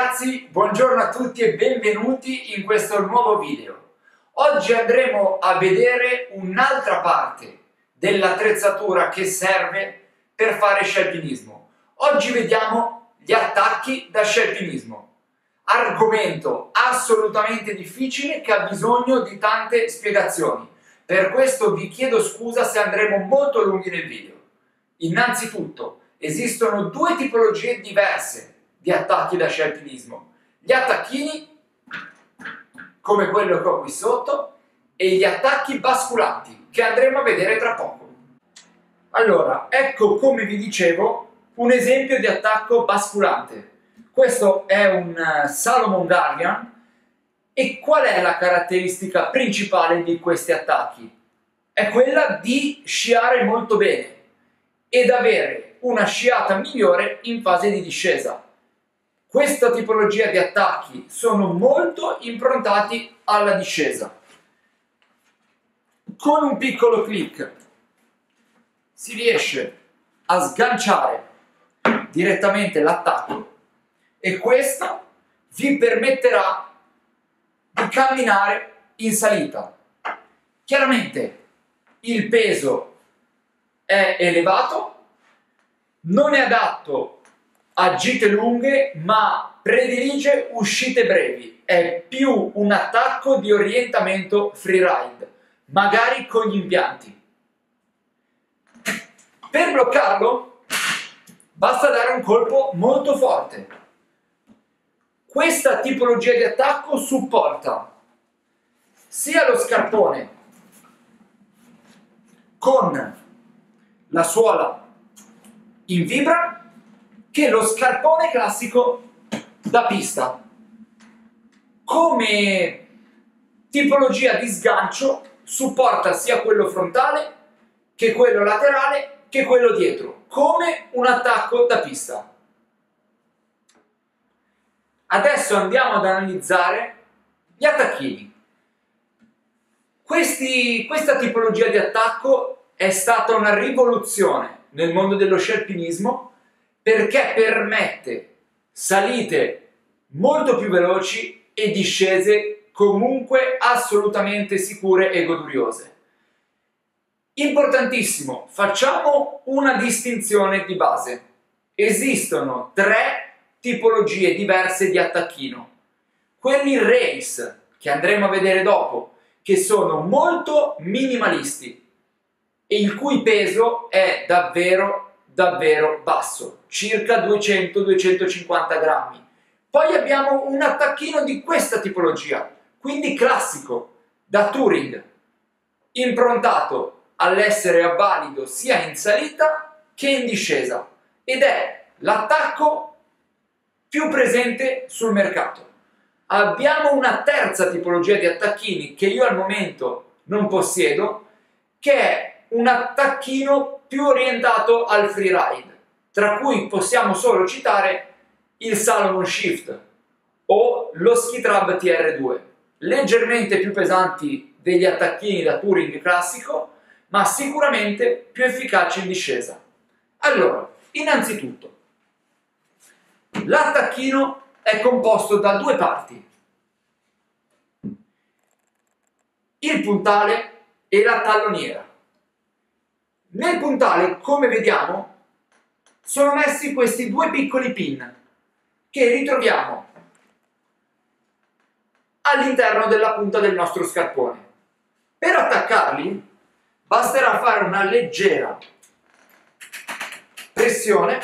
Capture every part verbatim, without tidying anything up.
ragazzi, buongiorno a tutti e benvenuti in questo nuovo video. Oggi andremo a vedere un'altra parte dell'attrezzatura che serve per fare scialpinismo. Oggi vediamo gli attacchi da scialpinismo. Argomento assolutamente difficile che ha bisogno di tante spiegazioni. Per questo vi chiedo scusa se andremo molto lunghi nel video. Innanzitutto, esistono due tipologie diverse di attacchi da scialpinismo: gli attacchini, come quello che ho qui sotto, e gli attacchi basculanti, che andremo a vedere tra poco. Allora, ecco, come vi dicevo, un esempio di attacco basculante. Questo è un Salomon Guardian. E qual è la caratteristica principale di questi attacchi? È quella di sciare molto bene ed avere una sciata migliore in fase di discesa. Questa tipologia di attacchi sono molto improntati alla discesa. Con un piccolo clic si riesce a sganciare direttamente l'attacco e questo vi permetterà di camminare in salita. Chiaramente il peso è elevato, non è adatto a gite lunghe, ma predilige uscite brevi. È più un attacco di orientamento freeride, magari con gli impianti. Per bloccarlo basta dare un colpo molto forte. Questa tipologia di attacco supporta sia lo scarpone con la suola in vibra che lo scarpone classico da pista. Come tipologia di sgancio supporta sia quello frontale che quello laterale che quello dietro, come un attacco da pista. Adesso andiamo ad analizzare gli attacchini. Questi, questa tipologia di attacco è stata una rivoluzione nel mondo dello scialpinismo perché permette salite molto più veloci e discese comunque assolutamente sicure e goduriose. Importantissimo, facciamo una distinzione di base. Esistono tre tipologie diverse di attacchino. Quelli race, che andremo a vedere dopo, che sono molto minimalisti e il cui peso è davvero davvero basso, circa duecento duecentocinquanta grammi. Poi abbiamo un attacchino di questa tipologia, quindi classico, da touring, improntato all'essere valido sia in salita che in discesa, ed è l'attacco più presente sul mercato. Abbiamo una terza tipologia di attacchini che io al momento non possiedo, che è un attacchino più orientato al freeride, tra cui possiamo solo citare il Salomon Shift o lo Skitrab T R due, leggermente più pesanti degli attacchini da touring classico, ma sicuramente più efficaci in discesa. Allora, innanzitutto, l'attacchino è composto da due parti: il puntale e la talloniera. Nel puntale, come vediamo, sono messi questi due piccoli pin che ritroviamo all'interno della punta del nostro scarpone. Per attaccarli basterà fare una leggera pressione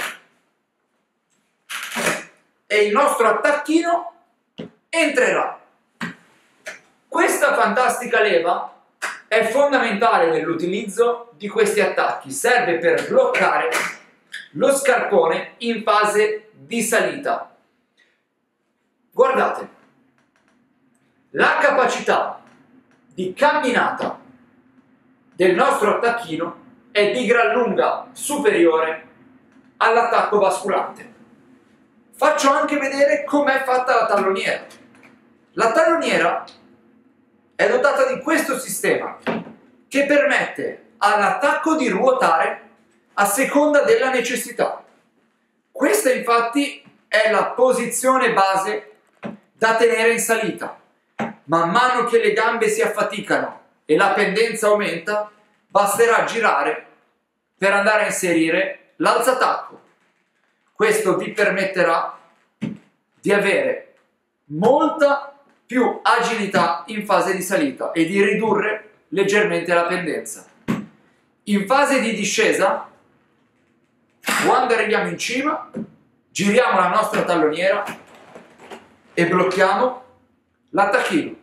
e il nostro attacchino entrerà. Questa fantastica leva è fondamentale nell'utilizzo di questi attacchi, serve per bloccare lo scarpone in fase di salita. Guardate, la capacità di camminata del nostro attacchino è di gran lunga superiore all'attacco basculante. Faccio anche vedere com'è fatta la talloniera. La talloniera è dotata di questo sistema che permette all'attacco di ruotare a seconda della necessità. Questa infatti è la posizione base da tenere in salita. Man mano che le gambe si affaticano e la pendenza aumenta, basterà girare per andare a inserire l'alzatacco. Questo vi permetterà di avere molta più agilità in fase di salita e di ridurre leggermente la pendenza. In fase di discesa, quando arriviamo in cima, giriamo la nostra talloniera e blocchiamo l'attacchino.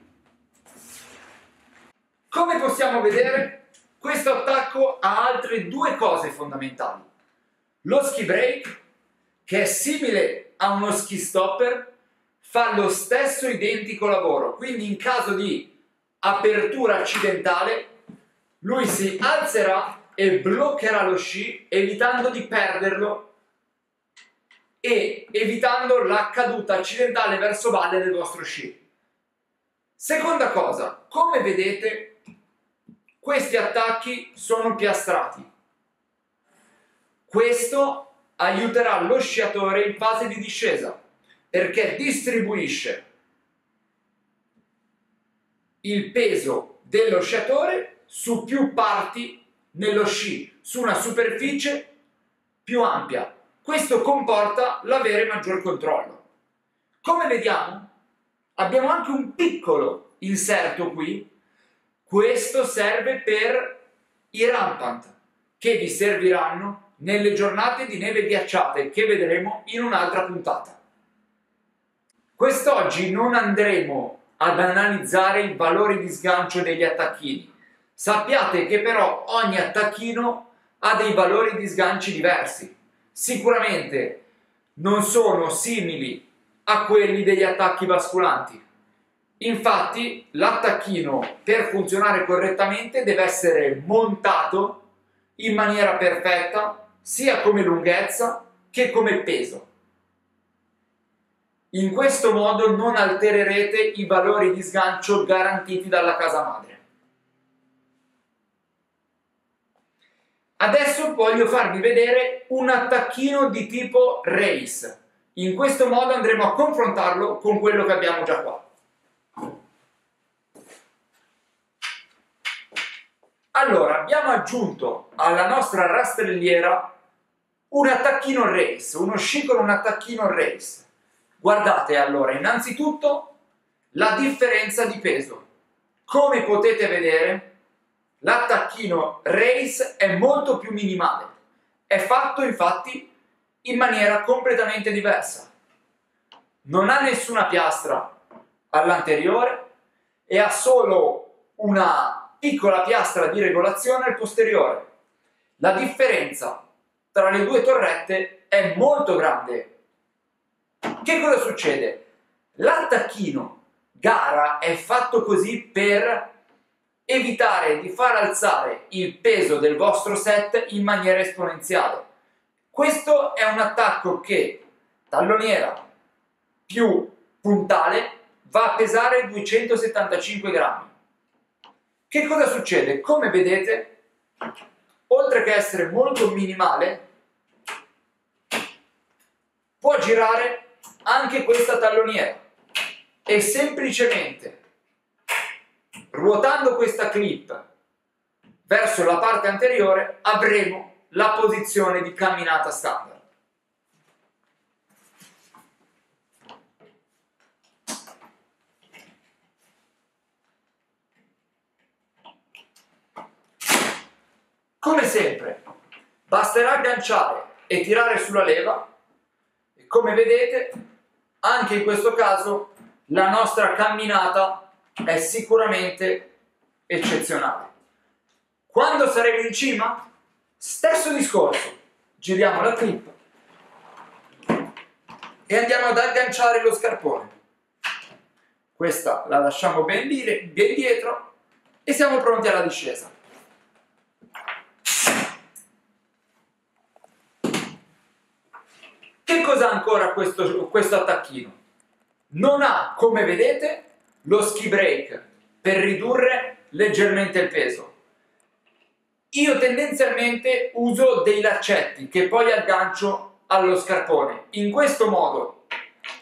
Come possiamo vedere, questo attacco ha altre due cose fondamentali. Lo ski break, che è simile a uno ski stopper, fa lo stesso identico lavoro, quindi in caso di apertura accidentale lui si alzerà e bloccherà lo sci, evitando di perderlo e evitando la caduta accidentale verso valle del vostro sci. Seconda cosa, come vedete, questi attacchi sono piastrati. Questo aiuterà lo sciatore in fase di discesa, perché distribuisce il peso dello sciatore su più parti nello sci, su una superficie più ampia. Questo comporta l'avere maggior controllo. Come vediamo, abbiamo anche un piccolo inserto qui. Questo serve per i rampant, che vi serviranno nelle giornate di neve ghiacciate, che vedremo in un'altra puntata. Quest'oggi non andremo ad analizzare i valori di sgancio degli attacchini. Sappiate che però ogni attacchino ha dei valori di sganci diversi. Sicuramente non sono simili a quelli degli attacchi basculanti. Infatti l'attacchino, per funzionare correttamente, deve essere montato in maniera perfetta sia come lunghezza che come peso. In questo modo non altererete i valori di sgancio garantiti dalla casa madre. Adesso voglio farvi vedere un attacchino di tipo race. In questo modo andremo a confrontarlo con quello che abbiamo già qua. Allora, abbiamo aggiunto alla nostra rastrelliera un attacchino race, uno sci con un attacchino race. Guardate allora, innanzitutto la differenza di peso. Come potete vedere, l'attacchino race è molto più minimale. È fatto infatti in maniera completamente diversa. Non ha nessuna piastra all'anteriore e ha solo una piccola piastra di regolazione al posteriore. La differenza tra le due torrette è molto grande. Che cosa succede? L'attacchino gara è fatto così per evitare di far alzare il peso del vostro set in maniera esponenziale. Questo è un attacco che, talloniera più puntale, va a pesare duecentosettantacinque grammi. Che cosa succede? Come vedete, oltre che essere molto minimale, può girare anche questa talloniera e semplicemente ruotando questa clip verso la parte anteriore avremo la posizione di camminata standard. Come sempre, basterà agganciare e tirare sulla leva e come vedete, anche in questo caso, la nostra camminata è sicuramente eccezionale. Quando saremo in cima, stesso discorso, giriamo la clip e andiamo ad agganciare lo scarpone. Questa la lasciamo ben, dire, ben dietro e siamo pronti alla discesa. Che cosa ha ancora questo, questo attacchino? Non ha, come vedete, lo ski break per ridurre leggermente il peso. Io tendenzialmente uso dei laccetti che poi aggancio allo scarpone. In questo modo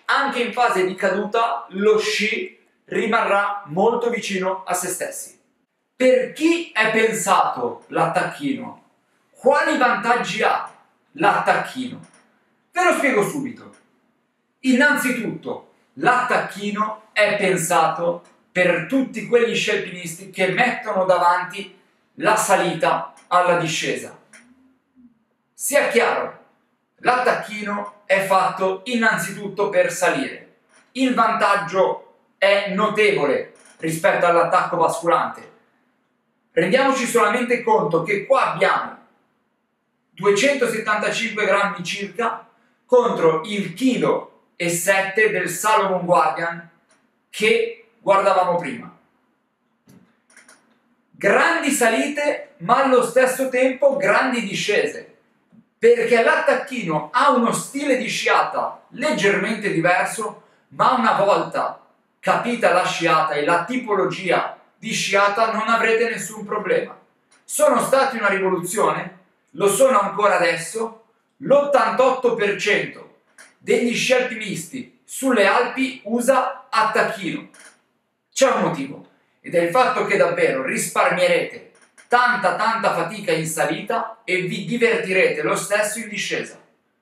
anche in fase di caduta lo sci rimarrà molto vicino a se stessi. Per chi è pensato l'attacchino? Quali vantaggi ha l'attacchino? Ve lo spiego subito. Innanzitutto, l'attacchino è pensato per tutti quegli sci alpinisti che mettono davanti la salita alla discesa. Sia chiaro, l'attacchino è fatto innanzitutto per salire. Il vantaggio è notevole rispetto all'attacco basculante. Rendiamoci solamente conto che qua abbiamo duecentosettantacinque grammi circa contro il chilo e sette del Salomon Guardian che guardavamo prima. Grandi salite, ma allo stesso tempo grandi discese, perché l'attacchino ha uno stile di sciata leggermente diverso, ma una volta capita la sciata e la tipologia di sciata non avrete nessun problema. Sono stati una rivoluzione? Lo sono ancora adesso. L'ottantotto per cento degli sci alpinisti sulle Alpi usa attacchino. C'è un motivo, ed è il fatto che davvero risparmierete tanta tanta fatica in salita e vi divertirete lo stesso in discesa.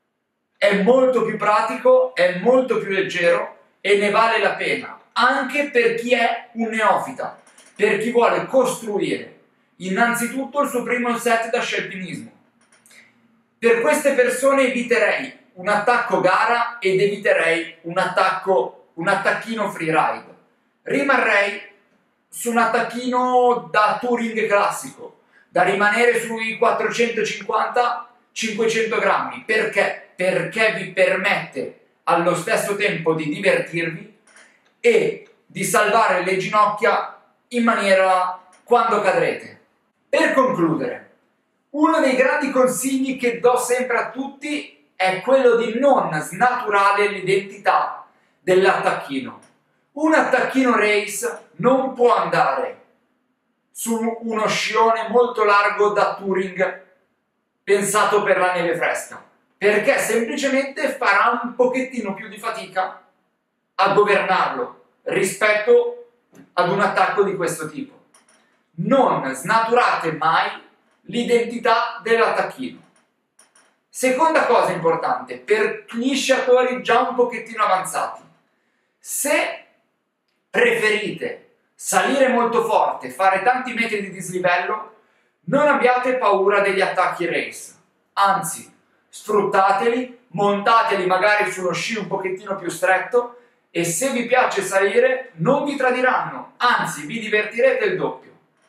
È molto più pratico, è molto più leggero e ne vale la pena, anche per chi è un neofita, per chi vuole costruire innanzitutto il suo primo set da sci alpinismo. Per queste persone eviterei un attacco gara ed eviterei un attacco, un attacchino freeride. Rimarrei su un attacchino da touring classico, da rimanere sui quattrocentocinquanta cinquecento grammi. Perché? Perché vi permette allo stesso tempo di divertirvi e di salvare le ginocchia in maniera quando cadrete. Per concludere, uno dei grandi consigli che do sempre a tutti è quello di non snaturare l'identità dell'attacchino. Un attacchino race non può andare su uno scione molto largo da touring pensato per la neve fresca, perché semplicemente farà un pochettino più di fatica a governarlo rispetto ad un attacco di questo tipo. Non snaturate mai l'identità dell'attacchino. Seconda cosa importante, per gli sciatori già un pochettino avanzati, se preferite salire molto forte, fare tanti metri di dislivello, non abbiate paura degli attacchi race, anzi sfruttateli, montateli magari su uno sci un pochettino più stretto e se vi piace salire non vi tradiranno, anzi vi divertirete il doppio.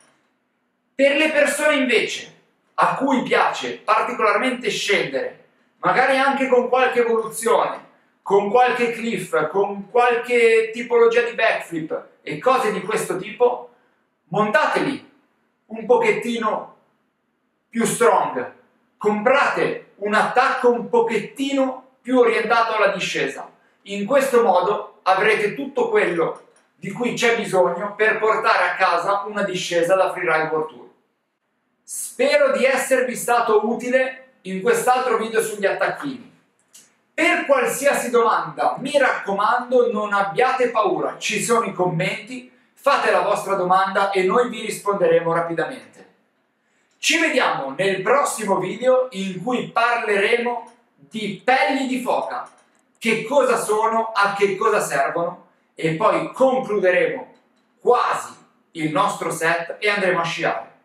Per le persone invece a cui piace particolarmente scendere, magari anche con qualche evoluzione, con qualche cliff, con qualche tipologia di backflip e cose di questo tipo, montateli un pochettino più strong, comprate un attacco un pochettino più orientato alla discesa. In questo modo avrete tutto quello di cui c'è bisogno per portare a casa una discesa da Freeride World Tour. Spero di esservi stato utile in quest'altro video sugli attacchini. Per qualsiasi domanda, mi raccomando, non abbiate paura, ci sono i commenti, fate la vostra domanda e noi vi risponderemo rapidamente. Ci vediamo nel prossimo video in cui parleremo di pelli di foca, che cosa sono, a che cosa servono e poi concluderemo quasi il nostro set e andremo a sciare.